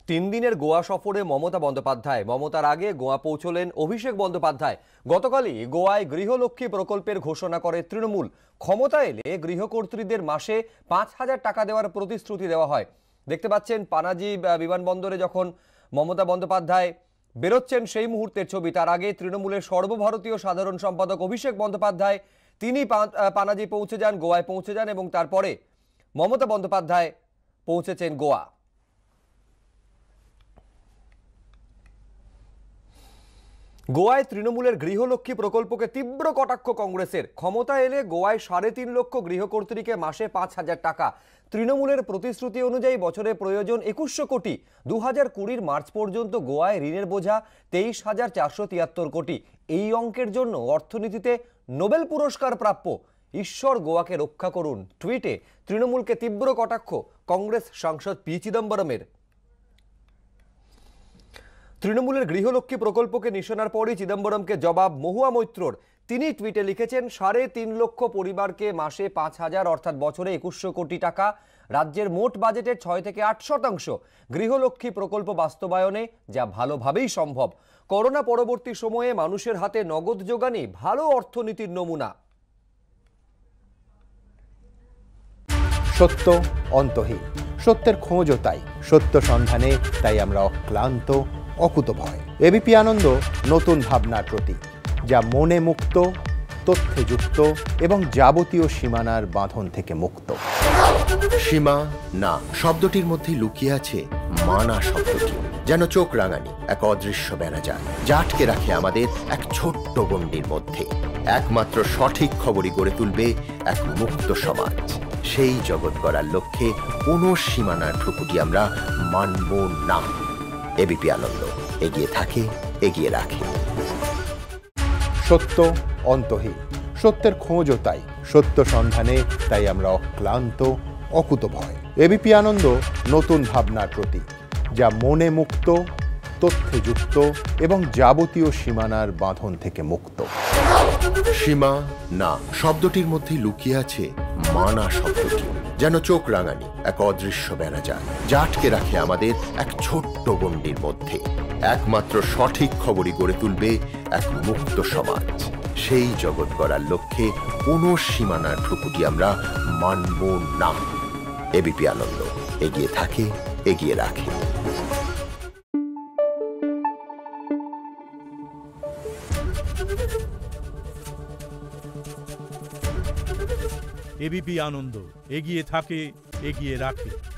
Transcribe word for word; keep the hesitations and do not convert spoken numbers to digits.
তিন দিনের গোয়া সফরে মমতা বন্দ্যোপাধ্যায়। মমতার আগে গোয়া পৌঁছলেন অভিষেক বন্দ্যোপাধ্যায়। গতকালই গোয়ায় গৃহলক্ষ্মী প্রকল্পের ঘোষণা করে তৃণমূল। ক্ষমতা এলে গৃহকর্ত্রীদের মাসে পাঁচ হাজার টাকা দেওয়ার প্রতিশ্রুতি দেওয়া হয়। দেখতে পাচ্ছেন পানাজি বিমানবন্দরে যখন মমতা বন্দ্যোপাধ্যায় বেরোচ্ছেন সেই মুহূর্তের ছবি। তার আগে তৃণমূলের সর্বভারতীয় সাধারণ সম্পাদক অভিষেক বন্দ্যোপাধ্যায় তিনি পানাজি পৌঁছে যান, গোয়ায় পৌঁছে যান এবং তারপরে মমতা বন্দ্যোপাধ্যায় পৌঁছেছেন গোয়া। গোয়ায় তৃণমূলের গৃহলক্ষ্মী প্রকল্পকে তীব্র কটাক্ষ কংগ্রেসের। ক্ষমতা এলে গোয়ায় সাড়ে তিন লক্ষ গৃহকর্ত্রীকে মাসে পাঁচ হাজার টাকা। তৃণমূলের প্রতিশ্রুতি অনুযায়ী বছরে প্রয়োজন একুশশো কোটি। দু হাজার কুড়ির মার্চ পর্যন্ত গোয়ায় ঋণের বোঝা তেইশ হাজার চারশো তিয়াত্তর কোটি। এই অঙ্কের জন্য অর্থনীতিতে নোবেল পুরস্কার প্রাপ্য। ঈশ্বর গোয়াকে রক্ষা করুন। টুইটে তৃণমূলকে তীব্র কটাক্ষ কংগ্রেস সাংসদ পি চিদম্বরমের। তৃণমূলের গৃহলক্ষ্মী প্রকল্পকে নিশানার পরই চিদম্বরমকে জবাব মহুয়া মৈত্রর। তিনি টুইটে লিখেছেন, সাড়ে তিন লক্ষ পরিবারকে মাসে পাঁচ হাজার অর্থাৎ বছরে একুশশো কোটি টাকা। রাজ্যের মোট বাজেটের ছয় থেকে আট শতাংশ গৃহলক্ষ্মী প্রকল্প বাস্তবায়নে, যা ভালোভাবেই সম্ভব। করোনা পরবর্তী সময়ে মানুষের হাতে নগদ যোগানই ভালো অর্থনীতির নমুনা। সত্য অন্তহীন, সত্যের খোঁজও তাই। সত্য সন্ধানে তাই আমরা অক্লান্ত, অকুতভয়। এবিপি আনন্দ নতুন ভাবনার প্রতীক, যা মনে মুক্ত, তথ্যে যুক্ত এবং যাবতীয় সীমানার বাঁধন থেকে মুক্ত। সীমা না শব্দটির মধ্যে লুকিয়ে আছে মানা শব্দটি, যেন চোখ রাঙানি এক অদৃশ্য বেড়াজাল, যা আটকে রাখে আমাদের এক ছোট্ট গণ্ডির মধ্যে। একমাত্র সঠিক খবরই গড়ে তুলবে এক মুক্ত সমাজ। সেই জগৎ গড়ার লক্ষ্যে কোনো সীমানার ঠুকুটি আমরা মানব না। এবিপি আনন্দ এগিয়ে থাকে, এগিয়ে রাখে। সত্য অন্তহীন, সত্যের খোঁজও তাই। সত্য সন্ধানে তাই আমরা অক্লান্ত, অকুতভয়। এবিপি আনন্দ নতুন ভাবনার প্রতীক, যা মনে মুক্ত, তথ্যে যুক্ত এবং যাবতীয় সীমানার বাঁধন থেকে মুক্ত। সীমা না শব্দটির মধ্যে লুকিয়ে আছে মানা শব্দটি, যেন চোখ রাঙানি এক অদৃশ্য বেড়াজাল, যা আটকে রাখে আমাদের এক ছোট্ট গণ্ডির মধ্যে। একমাত্র সঠিক খবরই গড়ে তুলবে এক মুক্ত সমাজ। সেই জগৎ গড়ার লক্ষ্যে কোনো সীমানার ঠুকুটি আমরা মানব না। এবিপি আনন্দ এগিয়ে থাকে, এগিয়ে রাখে। এবিপি আনন্দ এগিয়ে থাকে, এগিয়ে রাখে।